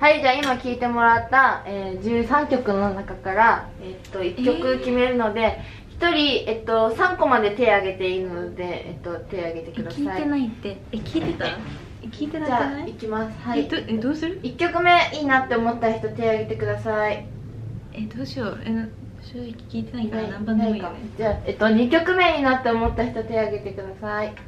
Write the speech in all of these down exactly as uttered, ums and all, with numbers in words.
はい、じゃあ今聴いてもらった、えー、じゅうさんきょくの中から、えっといっきょく決めるので、えー、ひとり、えっと、さんこまで手挙げていいので、えっと、手挙げてください。 聞いてないって。え、聞いてた？聞いてないじゃない？ じゃあいきます。はい。 え、ど、えどうする？ いっきょくめいいなって思った人手挙げてください。 え、どうしよう。え、正直聞いてないから何番でもいいよね。 じゃあ、えっと、にきょくめいいなって思った人手挙げてください。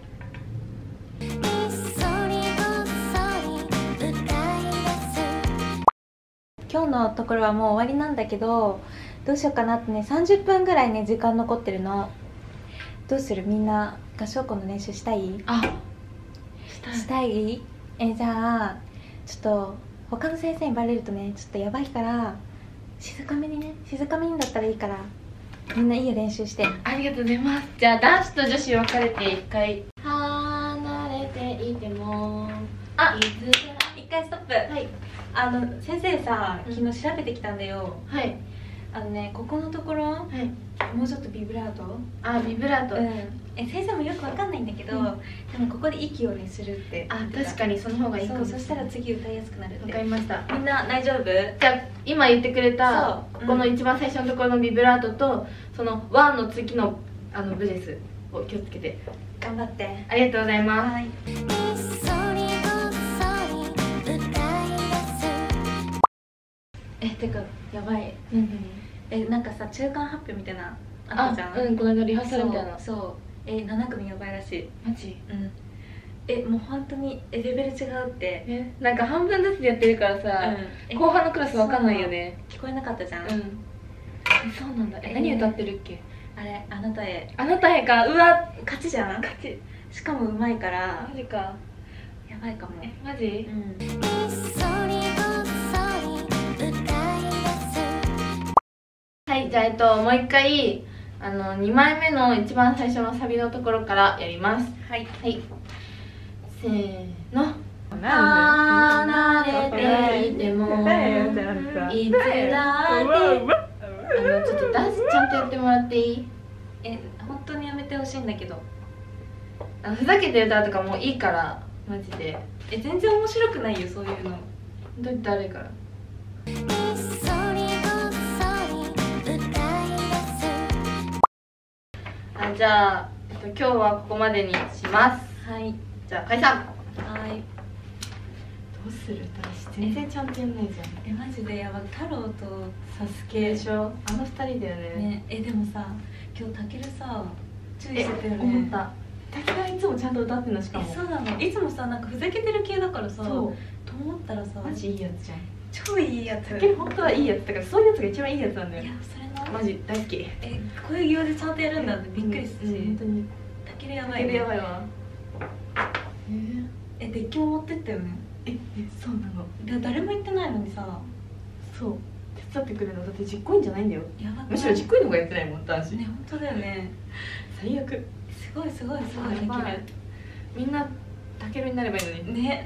今日のところはもう終わりなんだけど、どうしようかなってね、さんじゅっぷんぐらいね時間残ってるの。どうする？みんな合唱コンの練習したい？ あ、 したい。したい？え、じゃあちょっと他の先生にバレるとねちょっとやばいから、静かめにね、静かめにだったらいいから、みんないいよ練習して。 ありがとうございます。じゃあ男子と女子分かれていっかい。離れていてもあ、 いずれ一回ストップ。 はい。 あの先生さ、 うん、 昨日調べてきたんだよ。 はい。 あのね、ここのところ、はい、もうちょっとビブラート。 あ、ビブラート。うん。 え、先生もよくわかんないんだけど、うん、でもここで息をねするって。 あ、確かにその方がいいかも。 そう、そしたら次歌いやすくなるって。 わかりました。 みんな大丈夫？ じゃあ今言ってくれたここの一番最初のところのビブラートと、そのワンの次のあのブレスを気をつけて頑張って。 ありがとうございます。はい。 え、てかやばい。 何？ え、なんかさ、中間発表みたいなあったじゃん。 うん、この間リハーサルみたいな。 そう。え、ななくみやばいらしい。 マジ？ うん。え、もう本当にえレベル違うって。 え、なんか半分ずつでやってるからさ、うん、後半のクラスわかんないよね。 聞こえなかったじゃん。うん。 え、そうなんだ。え、何歌ってるっけ？ あれ、あなたへ。 あなたへか。うわ、 勝ちじゃん。 勝ち。 しかもうまいから。 マジか。 やばいかも。 え、マジ？うん。はい、じゃあえっともう一回あのにまいめの一番最初のサビのところからやります。はい、はい、せーの。離れていてもいつだってあのちょっとダンスちゃんとやってもらっていい？ え、本当にやめてほしいんだけど。 あのふざけて歌うとかもういいからマジで。 え、全然面白くないよそういうの。 どうやってだるいから。あ、じゃあ、えっと、今日はここまでにします。 はい。 じゃあ解散。 はい。 どうする？私全然ちゃんとやんないじゃん。 え、マジでやばい。太郎とサスケでしょ。あの二人だよね。 ね。え、でもさ、今日たけるさ注意してたよね。 思った。たけるはいつもちゃんと歌ってんの。しかも。 え、そうなの。いつもさ、なんかふざけてる系だからさ。そう。と思ったらさ、 マジいいやつじゃん。 超いいやつ。 たける本当はいいやつだから、そういうやつが一番いいやつなんだよ。 いや、それな。 マジ大好き。 え、こういう行事ちゃんとやるんだってびっくりしたし。本当に。たけるやばい。 たけるやばいわ。 え、デッキも持ってったよね。 え、え、そうなの。 で、誰も言ってないのにさ。 そう。手伝ってくれるのだって実行委員じゃないんだよ。 やばくない？ むしろ実行委員の方がやってないもん、男子。 ね、本当だよね。 最悪。 すごいすごいすごい。できる。 みんなたけるになればいいのにね。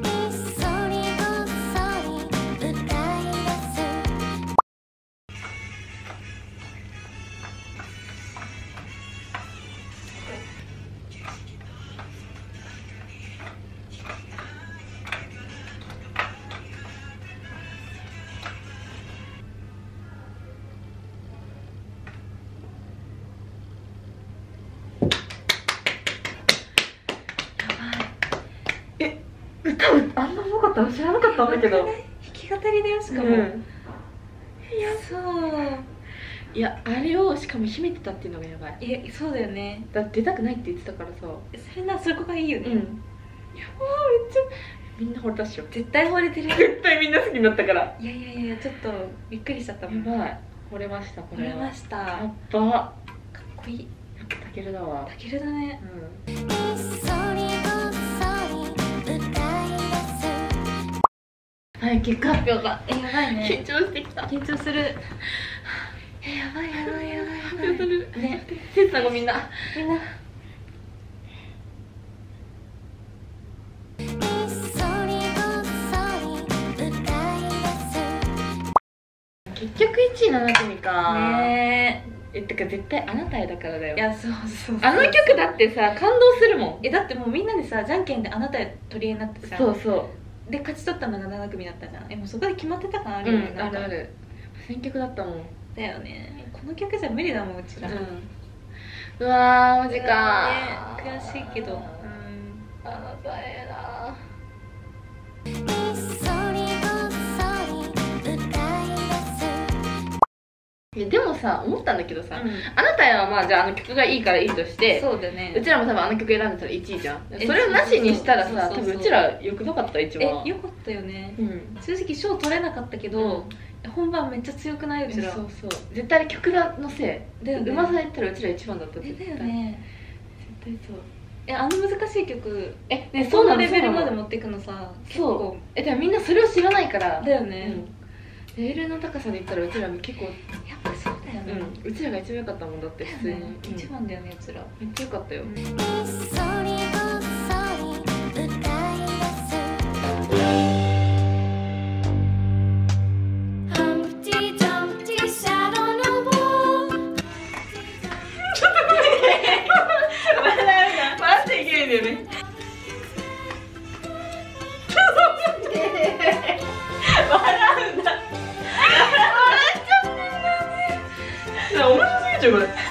歌うあんなうまかったの知らなかったんだけど。弾き語りだよ。しかも、うん、いや、そういや、あれをしかも秘めてたっていうのがやばい。 いや、そうだよね。 だって出たくないって言ってたからさ。 それな、そこがいいよね。うん、 やばー、めっちゃみんな惚れたっしょ。 絶対惚れてる。 絶対みんな好きになったから。 いやいやいや、ちょっとびっくりしちゃったもん。 やばい、惚れました。これは惚れました。 やっぱかっこいい。 やっぱたけるだわ。 たけるだね。うん。 はい、結果発表が。 え、やばいね。 緊張してきた。 緊張する。え、やばいやばいやばい。 発表する。ね。せつなごみんな。 みんな。 結局いちいなな組か。 ねえ。え、てか絶対あなたへだからだよ。 いや、そうそう。 あの曲だってさ、感動するもん。 え、だってもうみんなでさ、じゃんけんであなたへ取り合いになってさ。 そうそう。 で勝ち取ったのがなな組だったじゃん。えもうそこで決まってた感あるよね。 あるある。選曲だったもん。 だよね。この曲じゃ無理だもんうちら。 うわーマジかー。悔しいけど。うん。 あなたええな。いやでもさ思ったんだけどさ、あなたへはまあじゃああの曲がいいからいいとして、 そうだね。 うちらも多分あの曲選んでたらいちいじゃん。それをなしにしたらさ、多分うちらよくなかった一番。 えよかったよね。 うん。 正直賞取れなかったけど、本番めっちゃ強くないうちら。 そうそう。絶対曲のせい。だよね。うまさ言ったらうちら一番だったって。 だよね。 絶対そう。 えあの難しい曲えねそんなレベルまで持っていくのさ。 そう。えでもみんなそれを知らないから。 だよね。 レベルの高さで言ったらうちら結構やっぱそうだよね。 うちらが一番良かったもんだって普通に一番だよねうちら。 めっちゃ良かったよ。面白すぎちゃうこれ。